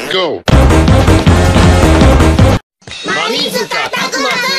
Go! 馬水塚拓磨くん。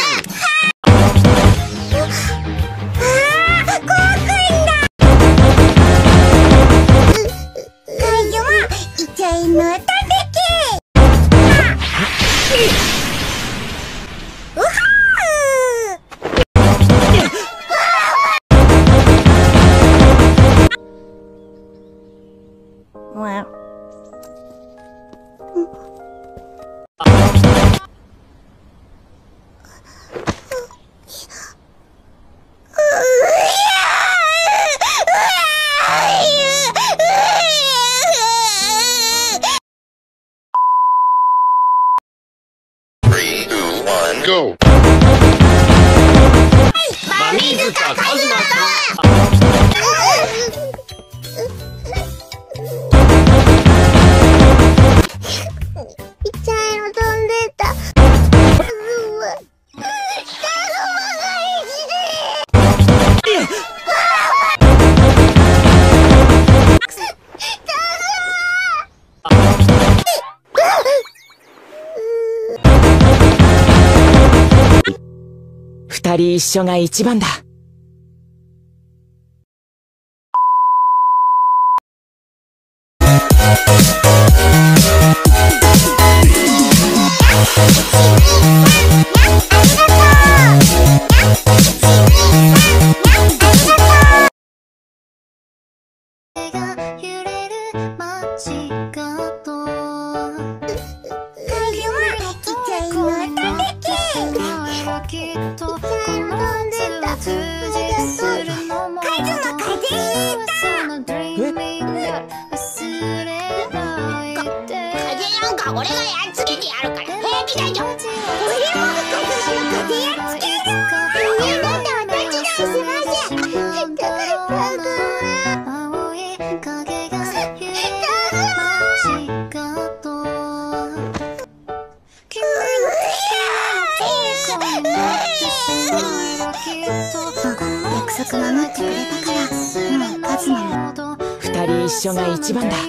Go! 馬水塚拓磨くん。 二人一緒が一番だ。 俺がやっつけてやるから平気だよ。俺も風やっつける。なんでお手伝いしません。約束守ってくれたからもう勝つのも。 二人一緒が一番だ。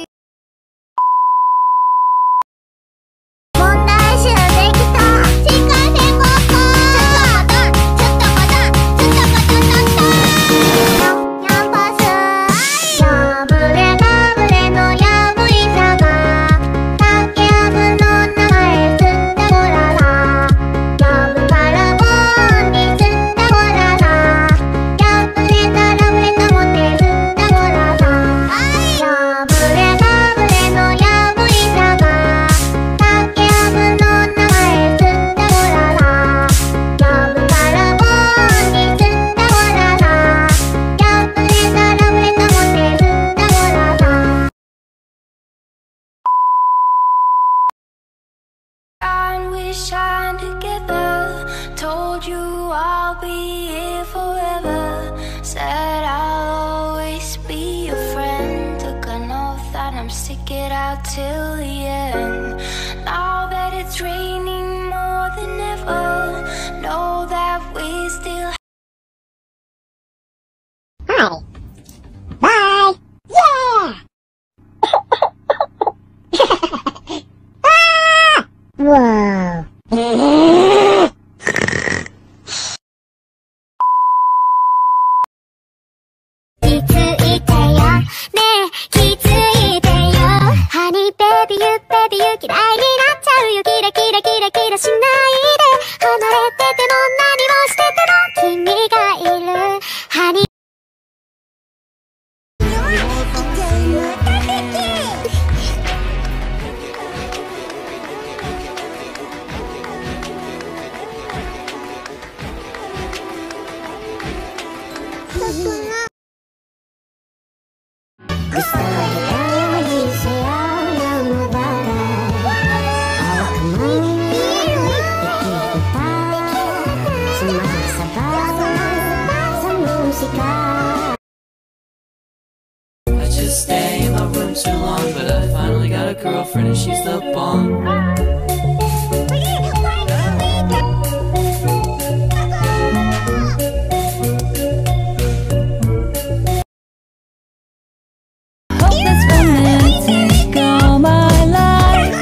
Shine together, told you I'll be here forever, said I'll always be your friend, took an oath that I'm stick it out till the end. Now that it's raining more than ever, know that we still. Hi. Bye. Yeah. Wow. 気づいてよねえ気づいてよハニーベビーユベビーユ嫌いになっちゃうよキラキラキラキラしないで離れてても何もしてても君がいるハニー Stay in my room too long, but I finally got a girlfriend and she's the bomb. Hope that's romantic all my life.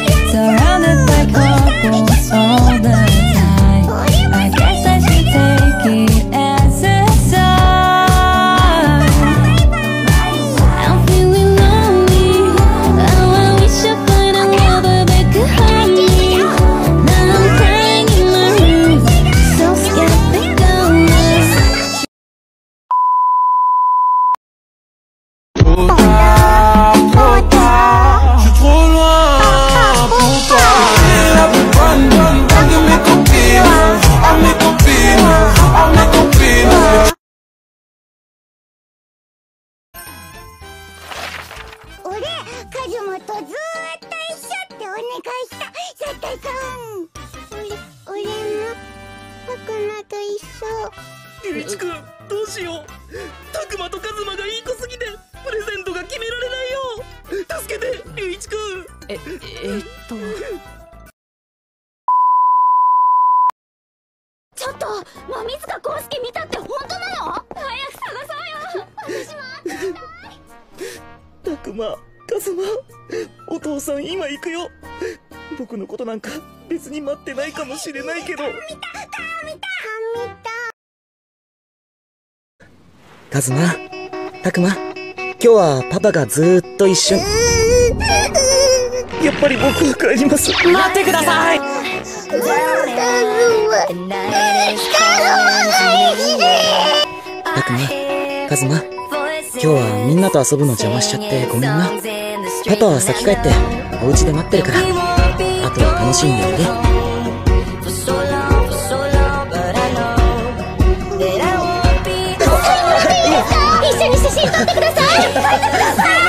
一緒。 龍一くん、どうしよう。たくまとカズマがいい子すぎてプレゼントが決められないよ。助けて、龍一くん。 ちょっと、馬水塚康介見たって本当なの？早く探そうよ。私も会ってみたい。 たくま、カズマ、お父さん今行くよ。僕のことなんか別に待ってないかもしれないけど。カズマ、たくま、今日はパパがずーっと一緒に。やっぱり僕は帰ります。 待ってください。 たくま、カズマ、今日はみんなと遊ぶの邪魔しちゃってごめんな。パパは先帰ってお家で待ってるから、あとは楽しんでおいで。 一緒に写真撮ってください。撮ってください。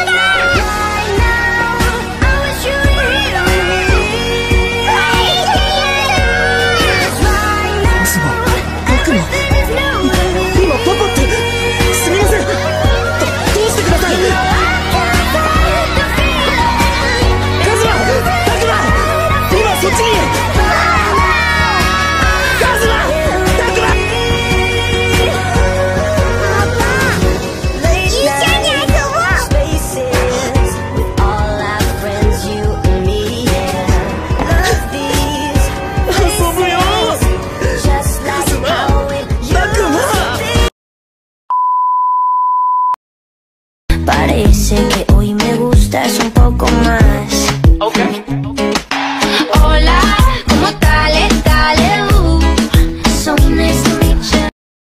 Parece que hoy me gustas un poco más. Okay. Hola, ¿cómo dale, dale, So nice to meet you.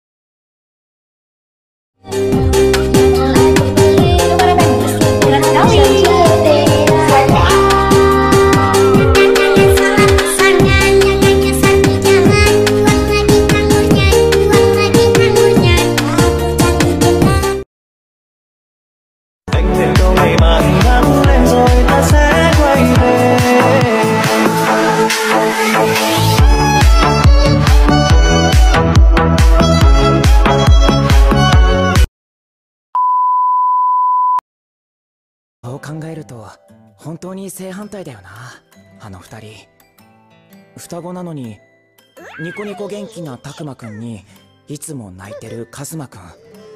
そう考えると本当に正反対だよな、あの二人。双子なのにニコニコ元気なたくまくんにいつも泣いてるカズマくん。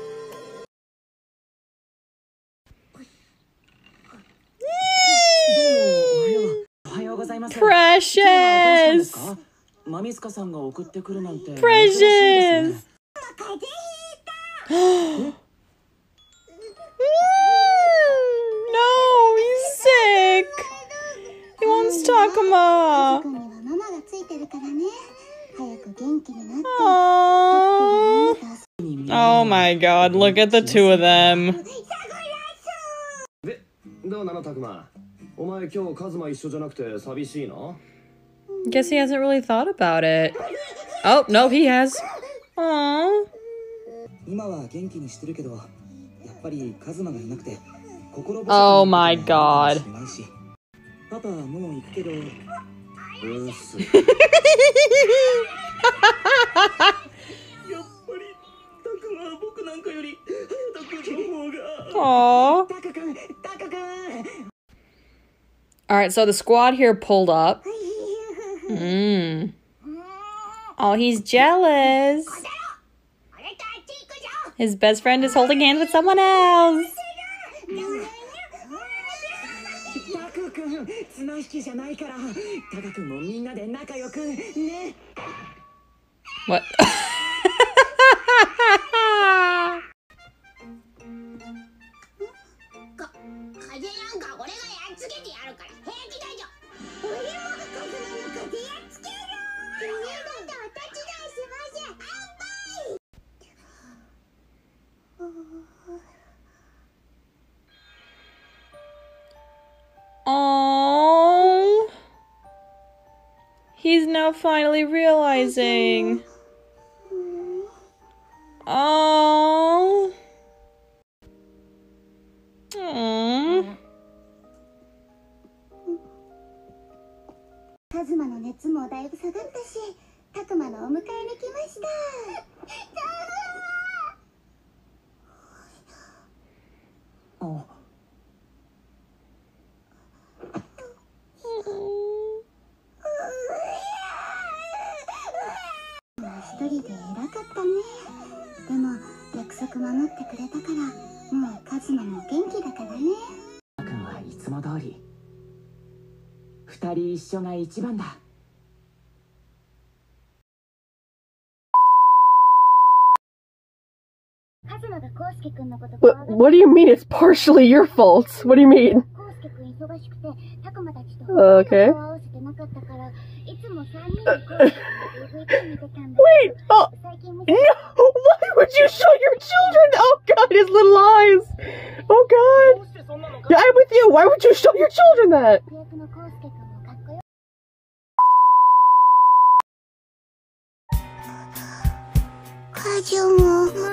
おはようございます。 Precious! マミスカさんが送ってくるなんて。 Precious! No, he's sick. He wants Takuma. Aww. Oh my god, look at the two of them. どうなのたくま、お前今日カズマ一緒じゃなくて寂しいの？ Guess he hasn't really thought about it. Oh, no, he has. Aww. 今は元気にしてるけど、やっぱりカズマがいなくて心細く Oh my god. パパはもう行くけど。 うっす。やっぱりたくまは僕なんかより隼人君の方が。 Aww. Alright, so the squad here pulled up. Oh, he's jealous. His best friend is holding hands with someone else. What? Oh, he's now finally realizing. Oh. Aww. カズマの熱もだいぶ下がったし、タクマののお迎えに来ました。一人で偉かったね。でも約束守ってくれたからもうカズマも元気だからね。 君はいつも通り二人一緒が一番だ。 カズマがコウスケ君のこと What do you mean it's partially your fault? What do you mean? コウスケ君忙しくてタクマたちと Okay. 顔合わせてなかったからいつも3人でコウスケと DVD 見てたんだ。 Wait! Oh! 最近 No! Why would you show your children? Oh god, his little eyes! Oh god! Yeah, I'm with you! Why would you show your children that? 役のコウスケ君もかっこよ。カズマ。